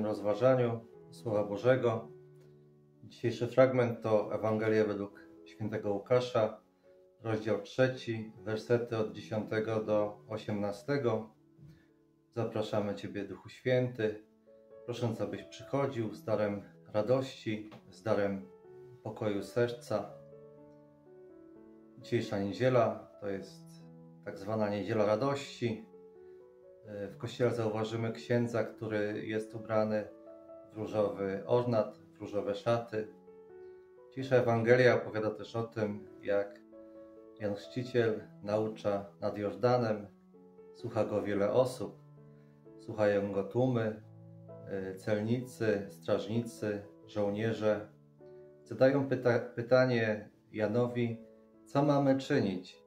rozważaniu Słowa Bożego. Dzisiejszy fragment to Ewangelia według świętego Łukasza, rozdział 3, wersety od 10 do 18. Zapraszamy Ciebie, Duchu Święty, prosząc, abyś przychodził z darem radości, z darem pokoju serca. Dzisiejsza niedziela to jest tak zwana Niedziela Radości. W kościele zauważymy księdza, który jest ubrany w różowy ornat, w różowe szaty. Dzisiejsza Ewangelia opowiada też o tym, jak Jan Chrzciciel naucza nad Jordanem. Słucha go wiele osób, słuchają go tłumy, celnicy, strażnicy, żołnierze. Zadają pytanie Janowi, co mamy czynić?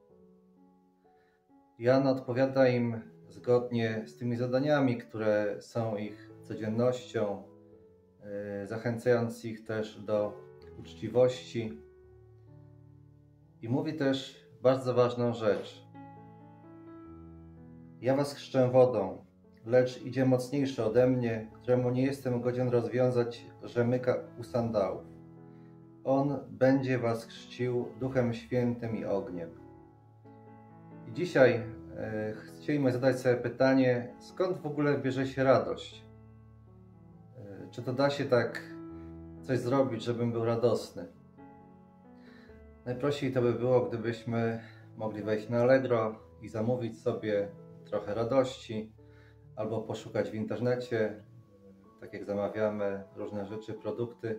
Jan odpowiada im zgodnie z tymi zadaniami, które są ich codziennością, zachęcając ich też do uczciwości. I mówi też bardzo ważną rzecz. Ja was chrzczę wodą, lecz idzie mocniejszy ode mnie, któremu nie jestem godzien rozwiązać rzemyka u sandałów. On będzie was chrzcił Duchem Świętym i ogniem. I dzisiaj chcielibyśmy zadać sobie pytanie, skąd w ogóle bierze się radość? Czy to da się tak coś zrobić, żebym był radosny? Najprościej to by było, gdybyśmy mogli wejść na Allegro i zamówić sobie trochę radości, albo poszukać w internecie, tak jak zamawiamy różne rzeczy, produkty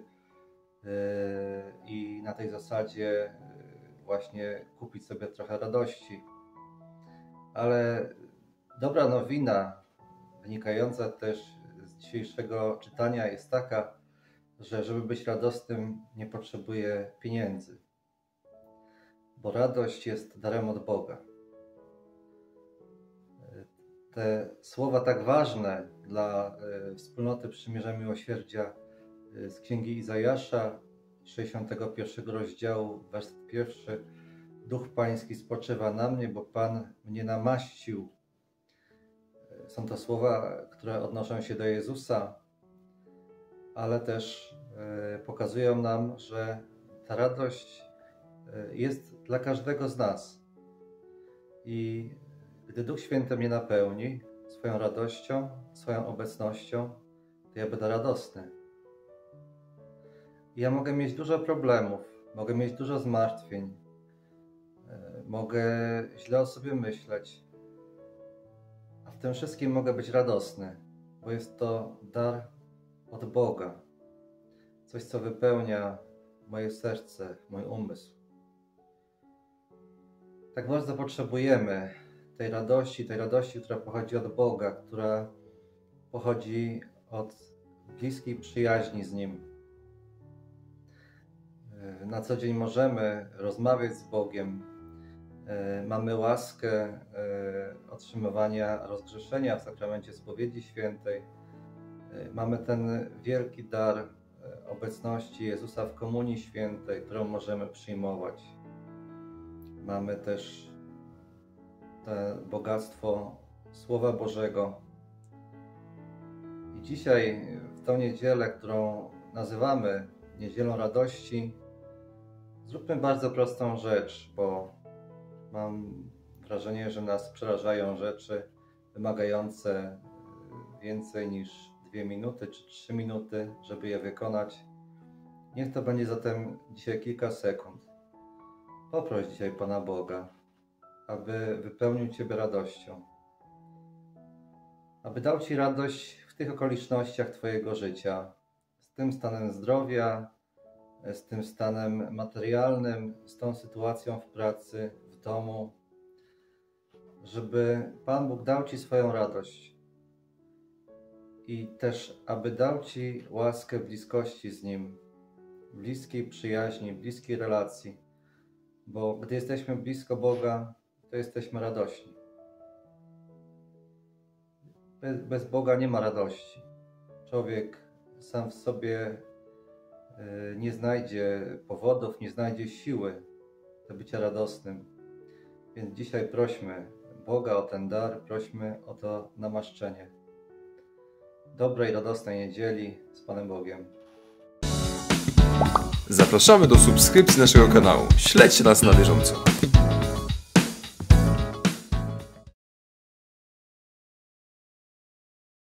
i na tej zasadzie właśnie kupić sobie trochę radości. Ale dobra nowina, wynikająca też z dzisiejszego czytania, jest taka, że żeby być radosnym, nie potrzebuje pieniędzy, bo radość jest darem od Boga. Te słowa tak ważne dla wspólnoty Przymierza Miłosierdzia z Księgi Izajasza, 61 rozdziału, werset 1. Duch Pański spoczywa na mnie, bo Pan mnie namaścił. Są to słowa, które odnoszą się do Jezusa, ale też pokazują nam, że ta radość jest dla każdego z nas. I gdy Duch Święty mnie napełni swoją radością, swoją obecnością, to ja będę radosny. I ja mogę mieć dużo problemów, mogę mieć dużo zmartwień, mogę źle o sobie myśleć, a w tym wszystkim mogę być radosny, bo jest to dar od Boga. Coś, co wypełnia moje serce, mój umysł. Tak bardzo potrzebujemy tej radości, która pochodzi od Boga, która pochodzi od bliskiej przyjaźni z Nim. Na co dzień możemy rozmawiać z Bogiem, mamy łaskę otrzymywania rozgrzeszenia w sakramencie spowiedzi świętej, mamy ten wielki dar obecności Jezusa w komunii świętej, którą możemy przyjmować. Mamy też to bogactwo Słowa Bożego. I dzisiaj, w tą niedzielę, którą nazywamy Niedzielą Radości, zróbmy bardzo prostą rzecz, bo mam wrażenie, że nas przerażają rzeczy wymagające więcej niż 2 minuty czy 3 minuty, żeby je wykonać. Niech to będzie zatem dzisiaj kilka sekund. Poproś dzisiaj Pana Boga, aby wypełnił Ciebie radością, aby dał Ci radość w tych okolicznościach Twojego życia, z tym stanem zdrowia, z tym stanem materialnym, z tą sytuacją w pracy, w domu, żeby Pan Bóg dał Ci swoją radość i też, aby dał Ci łaskę bliskości z Nim, bliskiej przyjaźni, bliskiej relacji, bo gdy jesteśmy blisko Boga, to jesteśmy radośni. Bez Boga nie ma radości. Człowiek sam w sobie nie znajdzie powodów, nie znajdzie siły do bycia radosnym. Więc dzisiaj prośmy Boga o ten dar, prośmy o to namaszczenie. dobrej, radosnej niedzieli z Panem Bogiem. Zapraszamy do subskrypcji naszego kanału. Śledźcie nas na bieżąco.